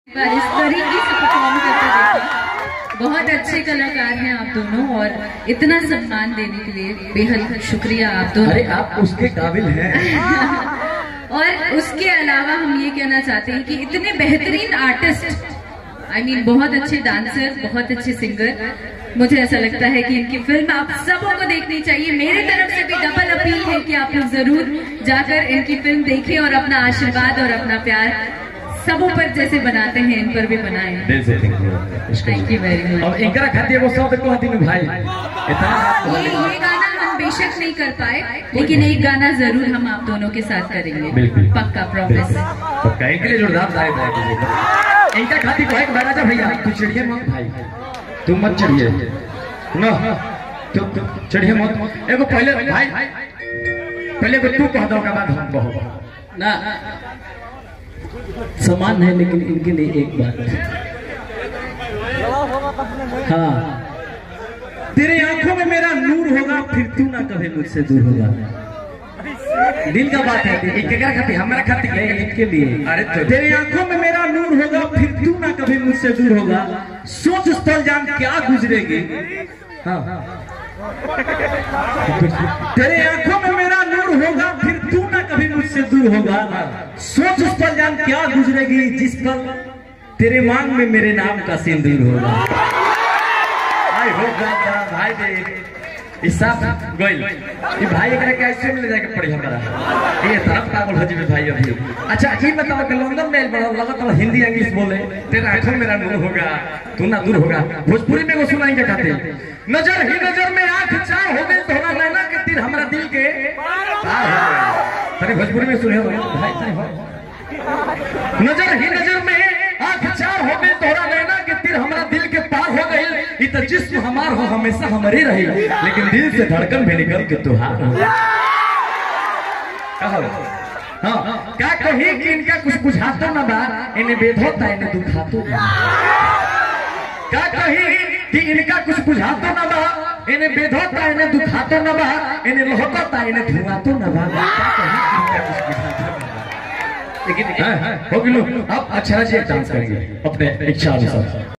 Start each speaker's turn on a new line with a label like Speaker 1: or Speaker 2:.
Speaker 1: इस तरीके से परफॉर्म करते देखा। बहुत अच्छे कलाकार हैं आप दोनों और इतना सम्मान देने के लिए बेहद शुक्रिया आप दोनों।
Speaker 2: अरे आप उसके काबिल हैं।
Speaker 1: और उसके अलावा हम ये कहना चाहते हैं कि इतने बेहतरीन आर्टिस्ट, I mean, बहुत अच्छे डांसर, बहुत अच्छे सिंगर, मुझे ऐसा लगता है कि इनकी फिल्म आप सबों को देखनी चाहिए। मेरी तरफ से भी डबल अपील है कि आप लोग जरूर जाकर इनकी फिल्म देखें और अपना आशीर्वाद और अपना प्यार सबों पर जैसे बनाते हैं इन पर भी बनाएं। थैंक यू वेरी मच।
Speaker 2: और इनकरा खातिर वो सब को हती में भाई इतना
Speaker 1: ये गाना हम बेशक नहीं कर पाए, लेकिन एक गाना जरूर हम आप दोनों के साथ करेंगे, पक्का, प्रॉमिस।
Speaker 2: पक्का। इनके लिए जोरदार तारीफ है। इनका खातिर को एक बार भैया तू चढ़िए मत भाई, तू मत चढ़िए ना, तू चढ़िए मत। एगो पहले भाई पहले तू कह दो का बाद हम कहो ना।
Speaker 3: समान है लेकिन इनके लिए एक बात। हाँ, तेरे आंखों में मेरा नूर होगा, फिर तू ना कभी मुझसे दूर होगा। दिल का बात है,
Speaker 2: इनका खातिर हमारा खातिर है
Speaker 3: इनके लिए।
Speaker 2: अरे
Speaker 3: तेरे आंखों में मेरा नूर होगा, फिर तू ना कभी मुझसे दूर होगा। सोच स्थल जान क्या गुजरेगी। हाँ, तेरे आंखों में मेरा नूर होगा, फिर तू ना कभी मुझसे दूर होगा। सोच उस पर जान क्या गुजरेगी, जिस पल तेरे मांग में मेरे नाम का सिंदूर होगा।
Speaker 2: भाई हो गया भाई दे हिसाब गोइल ये भाई एकरा कैसे मिल जाएगा पड़ी हमरा ये तरफ पागल हो जीवे भाई अभी। अच्छा ये बताओ कि लंदन में बड़ा लगातार हिंदी इंग्लिश बोले, तेरा आंखों में मेरा नूर होगा, तू ना दूर होगा। भोजपुरी में वो सुनाएंगे खाते नजर ही नजर में आंख चार हो गए, तोहरा नैना के तीर हमरा दिल के पार हो गए। तने भोजपुरी में सुने हो भाई तने हो नजर ही नजर में आंख चार हो गए, तोहरा नैना के तीर हमरा दिल के पार हो गए। ये तो जिस्म हमार हो हमेशा हमारे रही, लेकिन दिल से धड़कन भी निकल के तुहार हो। हाँ, क्या कही कि इनका कुछ बुझातो ना बा, इन्हें बेधोता इन्हें दुखातो ना। क्या कही कि इनका कुछ बुझातो ना बा, इन्हें बेधोता इन्हें दुखातो ना बा, इन्हें लहकता इन्हें धुआतो ना बा। लेकिन हो गया अब अच्छा से डांस करेंगे अपने इच्छा अनुसार।